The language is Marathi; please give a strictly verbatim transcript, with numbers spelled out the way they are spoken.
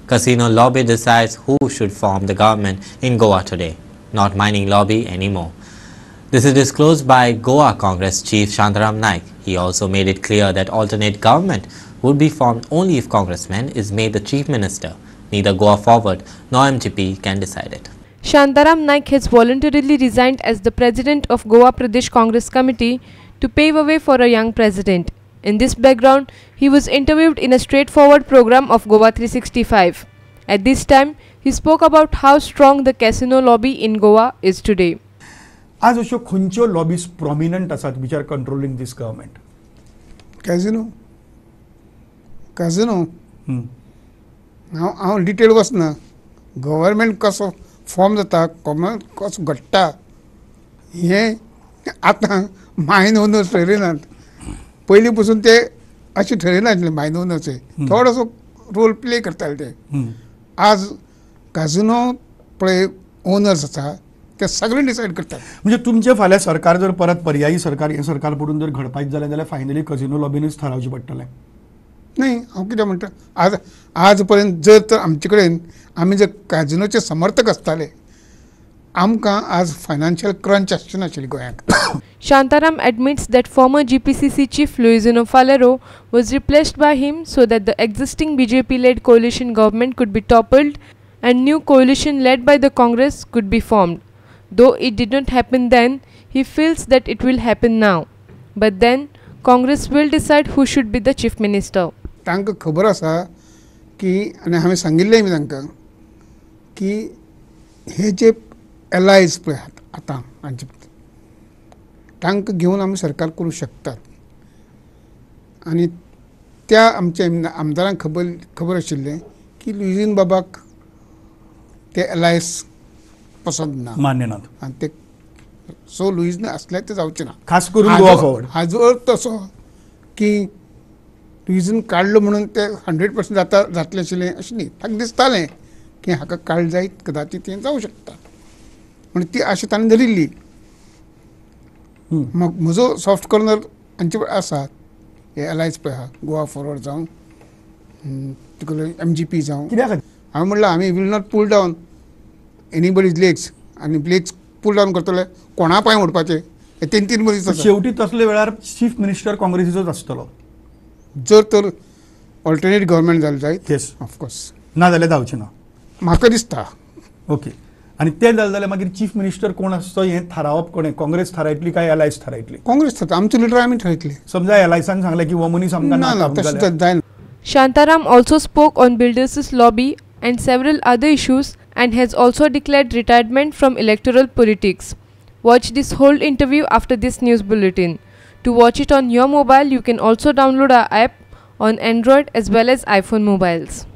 Casino lobby decides who should form the government in Goa today. Not mining lobby anymore. This is disclosed by Goa Congress Chief Shantaram. He also made it clear that alternate government would be formed only if Congressman is made the Chief Minister. Neither Goa Forward nor M G P can decide it. Shantaram Naik has voluntarily resigned as the president of Goa Pradesh Congress Committee to pave a way for a young president. In this background, he was interviewed in a straightforward program of Goa three sixty-five. At this time, he spoke about how strong the casino lobby in Goa is today. आज अशो खंयच्यो लॉबीज प्रॉमिनंट आसात which are controlling this government? Casino casino हांव हांव डिटेल वचना. गव्हर्मेंट कसो फॉर्म जाता, गव्हर्मेंट कसो घडटा हें आतां मायन ओनर्स ठरयनात. पयलीं पसून ते अशें ठरयनासले मायन ओनर्स थोडोसो रोल प्ले करताले ते. आज कॅझिनो पळय ओनर्स आसा ते सगळे डिसायड करतात. म्हणजे तुमचे फाल्यां सरकार जर परत पर्यायी सरकार हे सरकार पडून जर घडपायत जालें जाल्यार फायनली कझिनो लॉबीनूच थारावचें पडटलें. नाही हांव कितें म्हणटा, आज आज पर्यंत जर तर आमचे कडेन आमी जर कॅझिनोचे समर्थक आसताले आमकां आज फायनान्शियल क्रंच आसचें नाशिल्लें गोंयांत. Shantaram admits that former G P C C chief Luizino Falero was replaced by him so that the existing B J P-led coalition government could be toppled and new coalition led by the Congress could be formed. Though it did not happen then, he feels that it will happen now. But then, Congress will decide who should be the chief minister. तांकां खबर आसा की, आनी हांवें सांगिल्लें बी तांकां की हे जे एलायज पळय आतां हांचे तांकां घेवन आमी सरकार करूं शकतात. आनी त्या आमच्या आमदारांक खबर खबर आशिल्लें की लुईझीन बाबाक ते एलायन्स पसंद ना, मान्य ना, आनी ते सो लुईझीन आसल्यार ते जावचें ना. खास करून गोवा फॉर्वर्ड हाजो अर्थ असो की लुईझीन काडलो म्हणून ते हंड्रेड पर्संट जाता जातलें आशिल्लें अशें न्ही. ताका दिसतालें की हाका काड जायत कदाचित हें जावं शकता म्हण ती आशा ताणें धरिल्ली. मग म्हजो सॉफ्ट कॉर्नर हांचे आसा हे एलायन्स पळय आहा, गोवा फॉरवर्ड जावं तुका एम जी पी जावं. कित्याक हांवें म्हणलां आमी will not pull down anybody's legs, आनी लेग्स पूल डावन करतले कोणा पांय मोडपाचे हे तीन तीन मनीस. शेवटी तसले वेळार चीफ मिनिस्टर काँग्रेसीचोच आसतलो जर तर ऑल्टरनेट गव्हर्मेंट जालें जायत. येस ऑफकोर्स ना जाल्यार जावचें ना म्हाका दिसता. ओके. आनी तें जालें जाल्यार मागीर चीफ मिनिस्टर कोण आसतो हें थारावप कोणें? काँग्रेस थारायतली काय एलायन्स थारायतली? काँग्रेस थारायतली. आमचे लिडर आमी थारायतले. समजा एलायन्सान सांगलें की हो मनीस आमकां नाका जाल्यार Shantaram also spoke on builders' lobby and several other issues and has also declared retirement from electoral politics. Watch this whole interview after this news bulletin. To watch it on your mobile, you can also download our app on Android as well as iPhone mobiles.